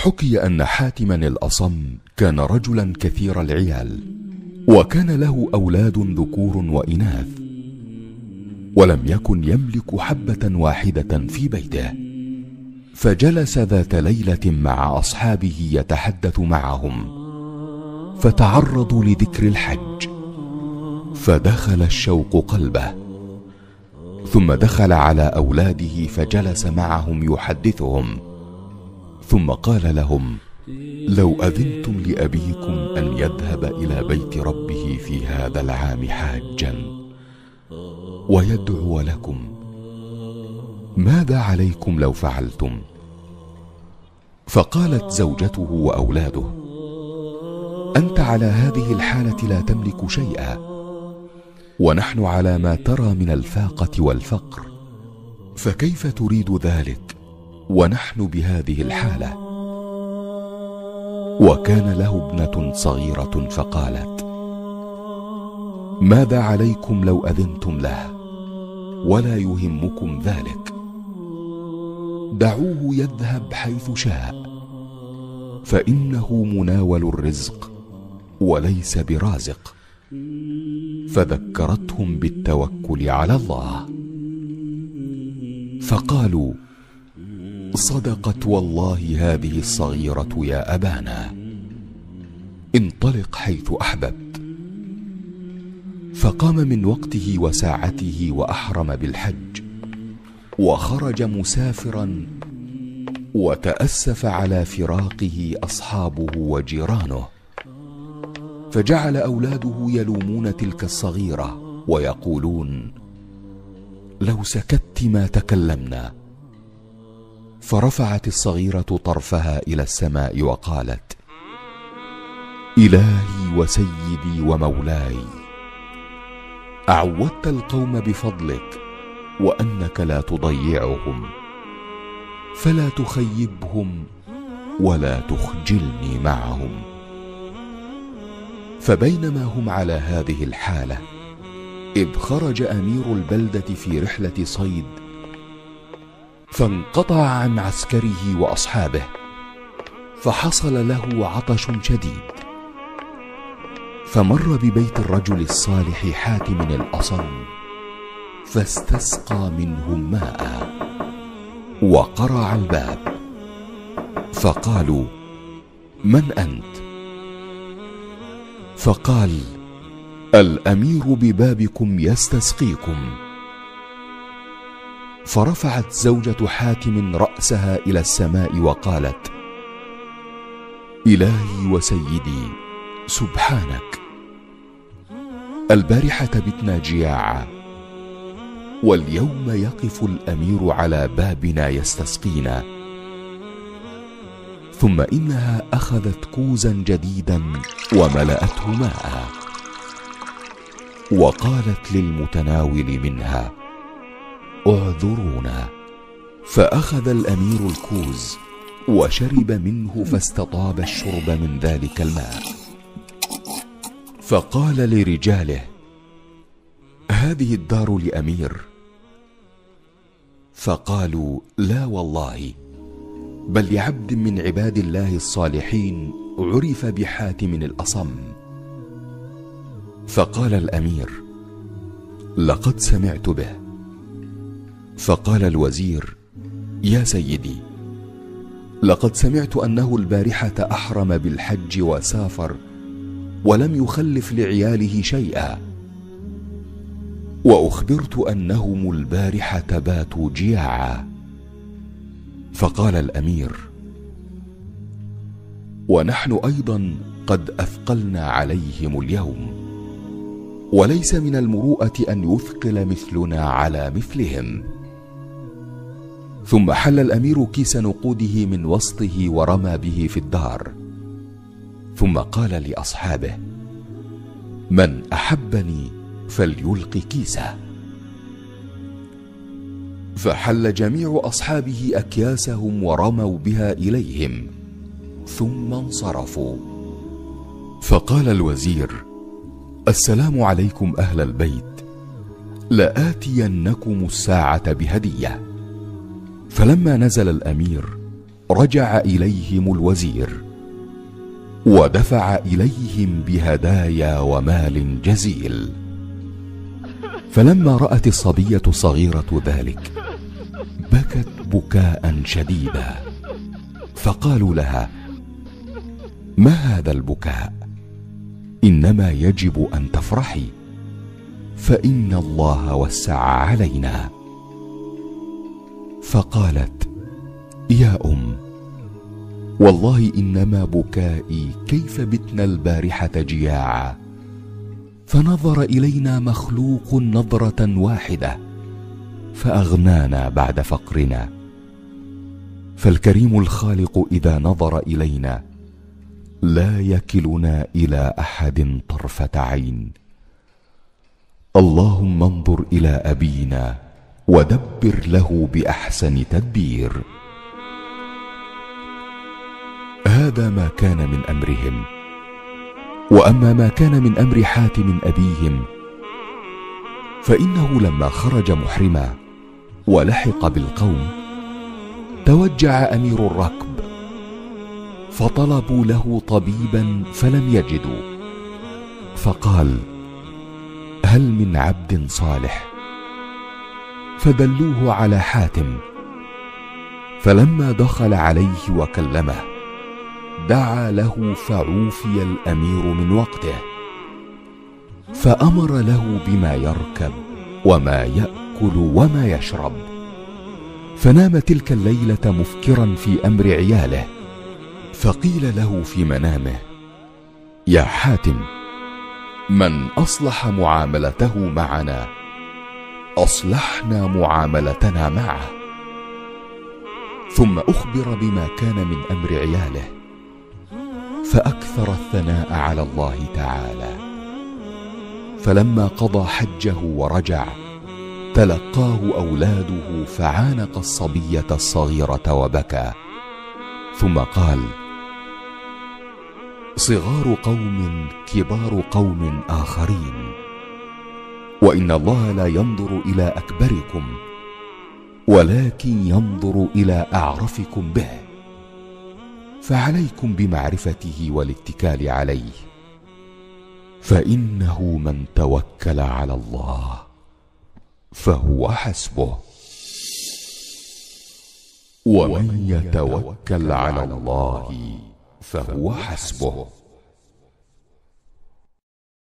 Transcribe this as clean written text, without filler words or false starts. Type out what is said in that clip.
حكي أن حاتما الأصم كان رجلا كثير العيال، وكان له أولاد ذكور وإناث، ولم يكن يملك حبة واحدة في بيته. فجلس ذات ليلة مع أصحابه يتحدث معهم، فتعرضوا لذكر الحج، فدخل الشوق قلبه، ثم دخل على أولاده فجلس معهم يحدثهم، ثم قال لهم: لو أذنتم لأبيكم أن يذهب إلى بيت ربه في هذا العام حاجا ويدعو لكم، ماذا عليكم لو فعلتم؟ فقالت زوجته وأولاده: أنت على هذه الحالة لا تملك شيئا، ونحن على ما ترى من الفاقة والفقر، فكيف تريد ذلك ونحن بهذه الحالة؟ وكان له ابنة صغيرة فقالت: ماذا عليكم لو أذنتم له ولا يهمكم ذلك؟ دعوه يذهب حيث شاء، فإنه مناول الرزق وليس برازق. فذكرتهم بالتوكل على الله، فقالوا: صدقت والله هذه الصغيرة يا أبانا، انطلق حيث أحببت. فقام من وقته وساعته وأحرم بالحج، وخرج مسافرا، وتأسف على فراقه أصحابه وجيرانه، فجعل أولاده يلومون تلك الصغيرة ويقولون: لو سكت ما تكلمنا. فرفعت الصغيرة طرفها إلى السماء وقالت: إلهي وسيدي ومولاي، أعودت القوم بفضلك وأنك لا تضيعهم، فلا تخيبهم ولا تخجلني معهم. فبينما هم على هذه الحالة إذ خرج أمير البلدة في رحلة صيد، فانقطع عن عسكره وأصحابه، فحصل له عطش شديد، فمر ببيت الرجل الصالح حاتم الأصم، فاستسقى منهم ماء، وقرع الباب، فقالوا: من أنت؟ فقال: الأمير ببابكم يستسقيكم. فرفعت زوجة حاتم رأسها إلى السماء وقالت: إلهي وسيدي، سبحانك، البارحة بتنا جياعا، واليوم يقف الأمير على بابنا يستسقينا. ثم إنها أخذت كوزا جديدا وملأته ماء، وقالت للمتناول منها: اعذرونا. فأخذ الأمير الكوز وشرب منه، فاستطاب الشرب من ذلك الماء، فقال لرجاله: هذه الدار لأمير؟ فقالوا: لا والله، بل لعبد من عباد الله الصالحين عرف بحاتم الأصم. فقال الأمير: لقد سمعت به. فقال الوزير: يا سيدي، لقد سمعت أنه البارحة أحرم بالحج وسافر، ولم يخلف لعياله شيئا، وأخبرت أنهم البارحة باتوا جياعا. فقال الأمير: ونحن أيضا قد أثقلنا عليهم اليوم، وليس من المروءة أن يثقل مثلنا على مثلهم. ثم حل الأمير كيس نقوده من وسطه ورمى به في الدار، ثم قال لأصحابه: من أحبني فليلق كيسه. فحل جميع أصحابه أكياسهم ورموا بها إليهم، ثم انصرفوا. فقال الوزير: السلام عليكم أهل البيت، لآتينكم الساعة بهدية. فلما نزل الأمير رجع إليهم الوزير ودفع إليهم بهدايا ومال جزيل. فلما رأت الصبية الصغيرة ذلك بكت بكاء شديدا، فقالوا لها: ما هذا البكاء؟ إنما يجب أن تفرحي، فإن الله وسع علينا. فقالت: يا والله إنما بكائي كيف بتنا البارحة جياعا، فنظر إلينا مخلوق نظرة واحدة فأغنانا بعد فقرنا. فالكريم الخالق إذا نظر إلينا لا يكلنا إلى أحد طرفة عين. اللهم انظر إلى أبينا ودبر له بأحسن تدبير. هذا ما كان من أمرهم. وأما ما كان من أمر حاتم أبيهم فإنه لما خرج محرما ولحق بالقوم توجع أمير الركب، فطلبوا له طبيبا فلم يجدوا، فقال: هل من عبد صالح؟ فدلوه على حاتم. فلما دخل عليه وكلمه دعا له فعوفي الأمير من وقته، فأمر له بما يركب وما يأكل وما يشرب. فنام تلك الليلة مفكرا في أمر عياله، فقيل له في منامه: يا حاتم، من أصلح معاملته معنا أصلحنا معاملتنا معه. ثم أخبر بما كان من أمر عياله، فأكثر الثناء على الله تعالى. فلما قضى حجه ورجع تلقاه أولاده فعانق الصبية الصغيرة وبكى، ثم قال: صغار قوم كبار قوم آخرين، وإن الله لا ينظر إلى أكبركم ولكن ينظر إلى أعرفكم به، فعليكم بمعرفته والاتكال عليه، فإنه من توكل على الله فهو حسبه، ومن يتوكل على الله فهو حسبه.